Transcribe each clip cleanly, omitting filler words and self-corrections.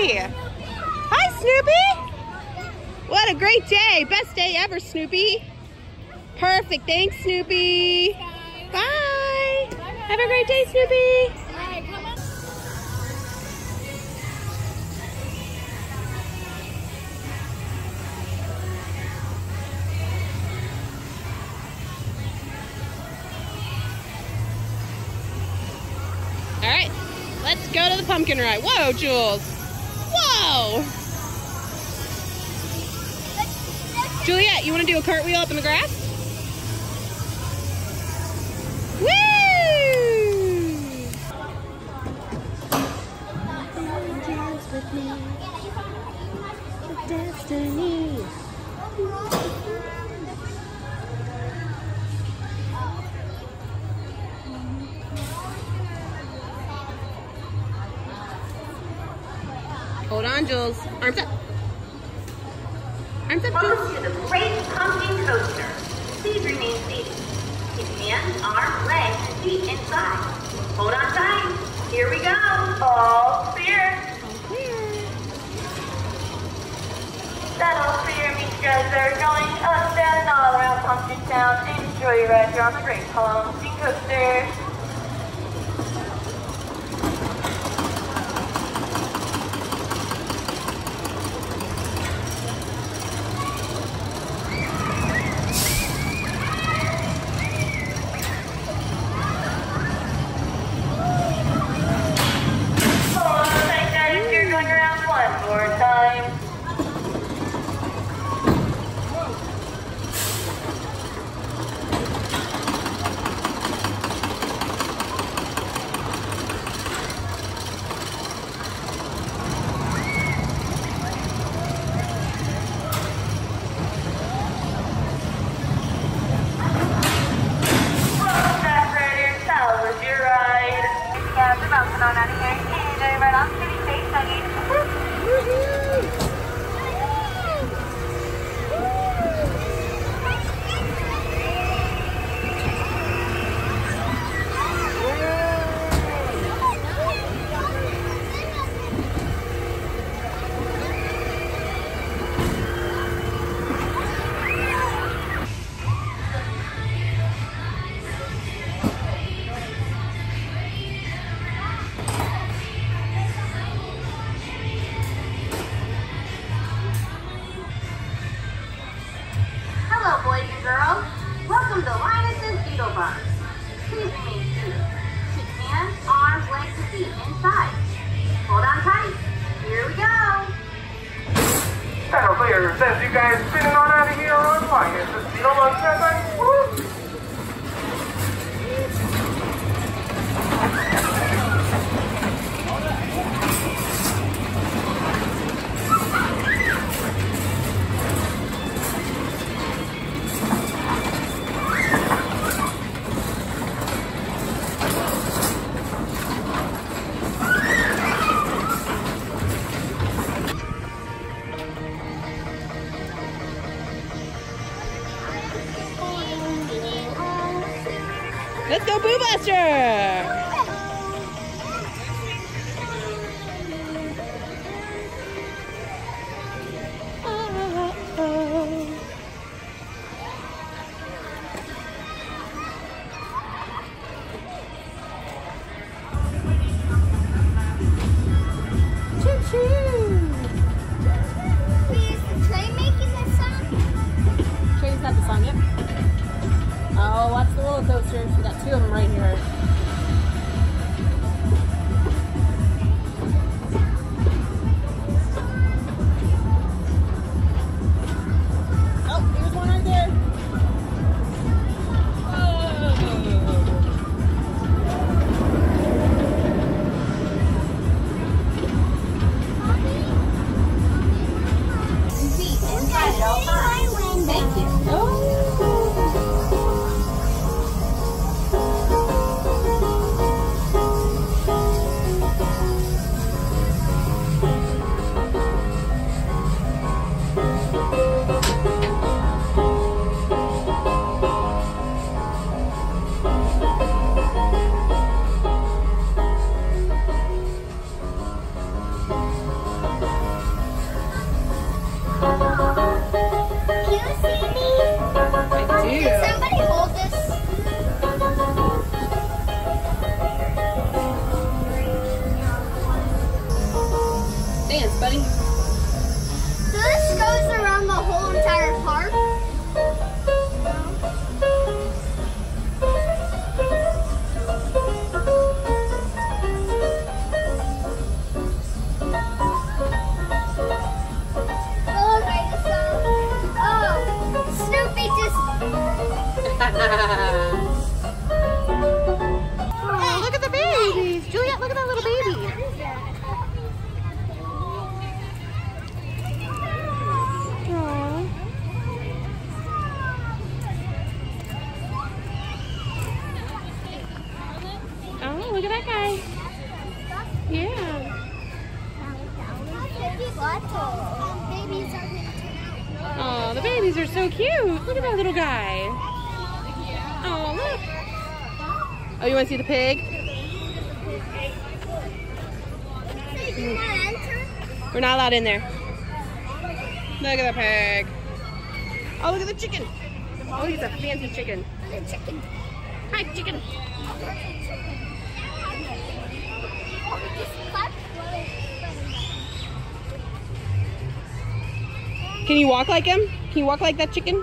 Snoopy! Hi, Snoopy! What a great day. Best day ever, Snoopy. Perfect. Thanks, Snoopy. Bye. Have a great day, Snoopy. All right, let's go to the pumpkin ride. Whoa, Jules. Whoa. Juliet, you want to do a cartwheel up in the grass? Woo! Dance with me. Destiny. Hold on, Jules. Arms up. Arms up, Jules. Welcome to the Great Pumpkin Coaster. Please remain seated. Keep hands, arms, legs, and feet inside. Hold on tight. Here we go. All clear. That all clear means you guys are going up and all around Pumpkin Town. Enjoy your ride here on the Great Pumpkin Coaster. Says you guys spinning on out of here on Linus. You don't want that? Woo! Let's go, Boo Buster! Oh, watch the roller coasters. We got two of them right here. Oh, here's one right there. Thank you. Oh. look at that guy. Yeah. Oh, the babies are so cute. Look at that little guy. Oh, look. Oh, you want to see the pig? We're not allowed in there. Look at the pig. Oh, look at the chicken. Oh, he's a fancy chicken. Hi, chicken. Can you walk like him? Can you walk like that chicken?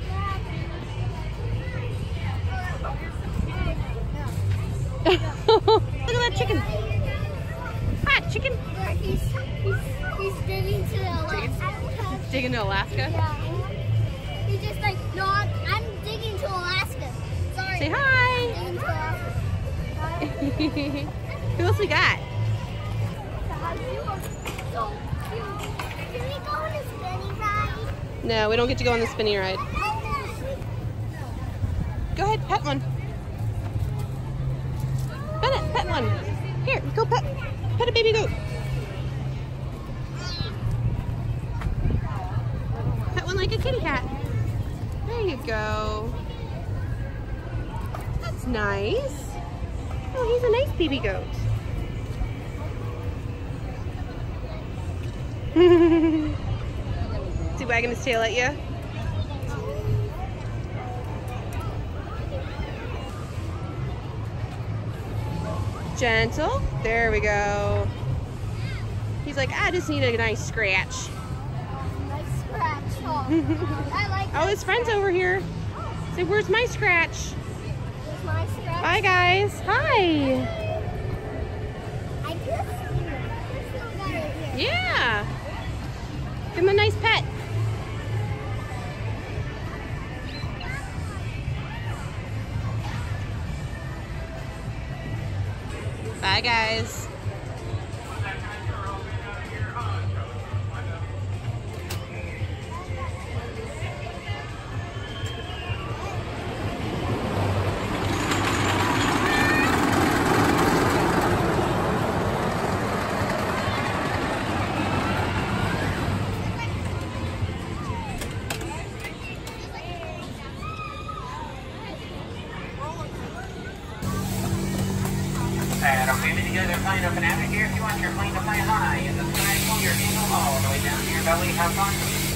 Look at that chicken. Hi, chicken. He's digging to Alaska. Digging to Alaska? Yeah. He's just like, no, I'm digging to Alaska. Sorry. Say hi. Digging to Alaska. Who else we got? So cute. Can we go on a spinning ride? No, we don't get to go on the spinning ride. Go ahead, pet one. Pet it, pet one. Here, go pet a baby goat. Pet one like a kitty cat. There you go. That's nice. Oh, he's a nice baby goat. Is he wagging his tail at you? Gentle. There we go. He's like, I just need a nice scratch. Nice scratch. Oh, I like Oh, his friend's over here. Say, where's my scratch? Here's my scratch. Bye, guys. Hi. I just still got it here. Yeah. Give him a nice pet. Bye, guys. Okay, we together flying up and out of here. If you want your plane to fly high in the sky, pull your handle all the way down to your belly. Have fun.